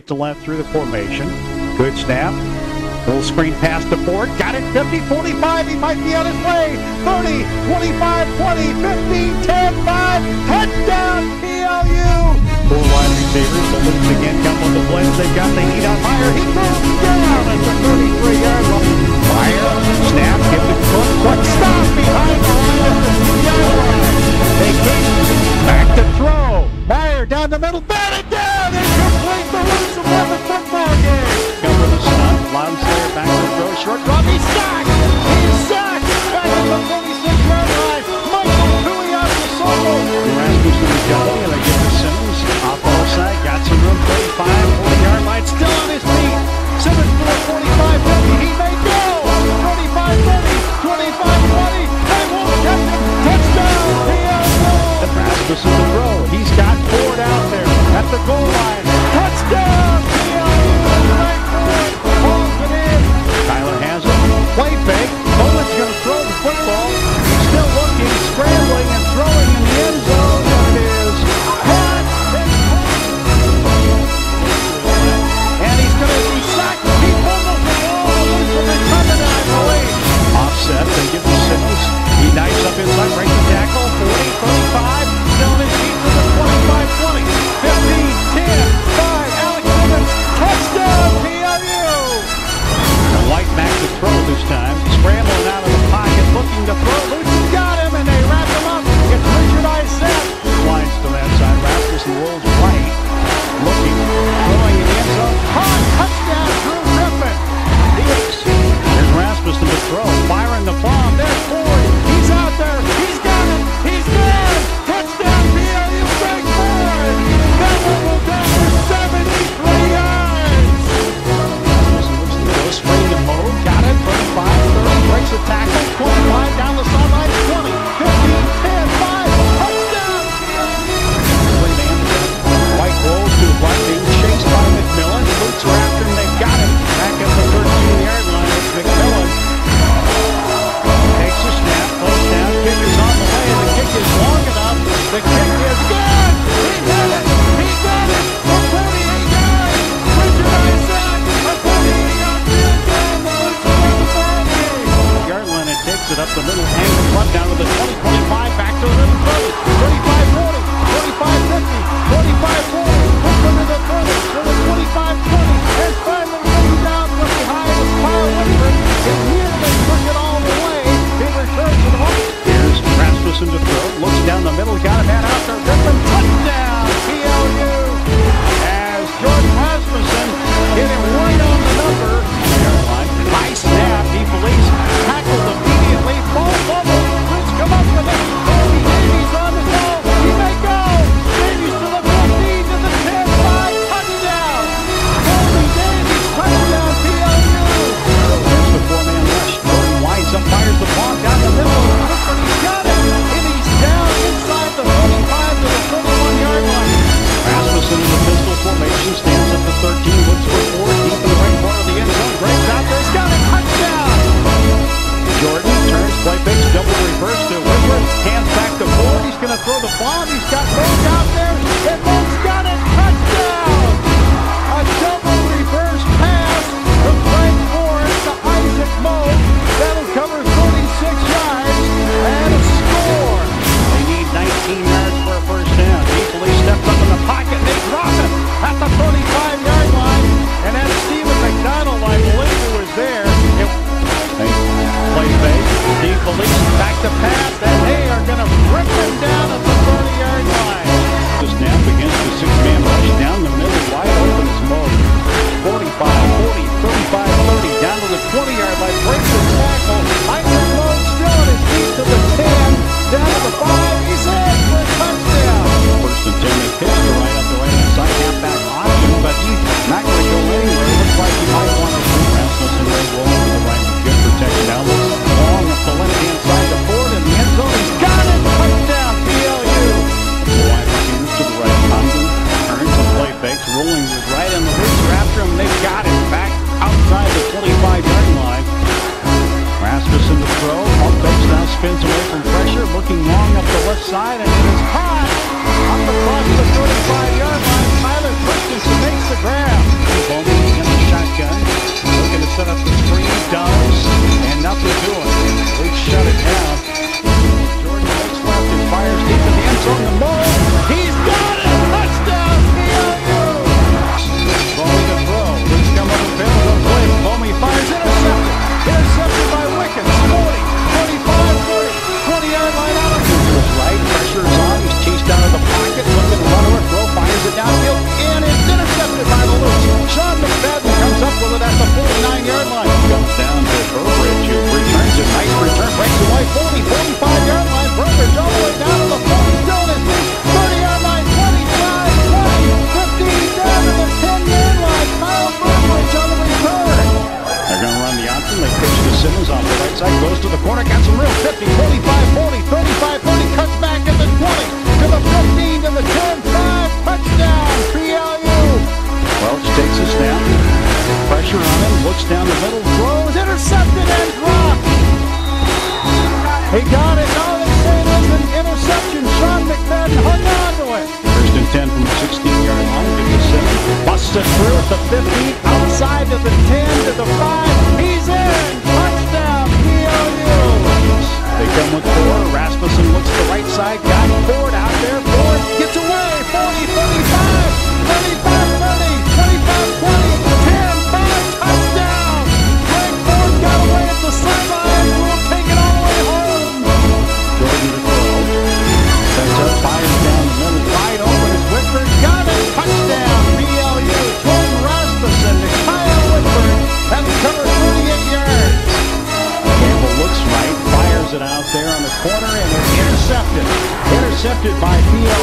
to left through the formation. Good snap. Full screen pass to Ford. Got it. 50, 45. He might be on his way. 30, 25, 20, 15, 10, 5. Touchdown, PLU. Four wide receivers. The Lutz again come with the blitz. They've got the heat on Meyer. He goes down at the 33-yard line. Meyer, snap, give the quick stop behind the line at the 3-yard line. They kick. Back to throw. Meyer down the middle. Batted down. Incomplete. The Lutz have won the football game. Cover the stunt. Loud Slayer back to throw. Short drop. He's sacked. He's sacked. Back at the 46-yard line. Michael Tui out of the solo. Rasmussen is going. And they give to Simmons. Off offside. Got some room. 35. 40-yard line. Still on his feet. it through at the 15, outside to the 10, to the 5. He's in. Touchdown, PLU. They come with 4. Rasmussen looks to the right side. Got Ford out there. Ford gets away. 40, 35, 35, 30, 25, 20, 10, 5. Touchdown. Greg Ford got away at the sideline. We'll take it all the way home. Jordan to throw. Sets up, fires down the middle. Wide open is Whitford. Got it. Touchdown, PLU. Jordan Rasmussen to Kyle Whitford. That's covered 38 yards. Campbell looks right. Fires it out there on the corner, and it's intercepted. Intercepted by PLU.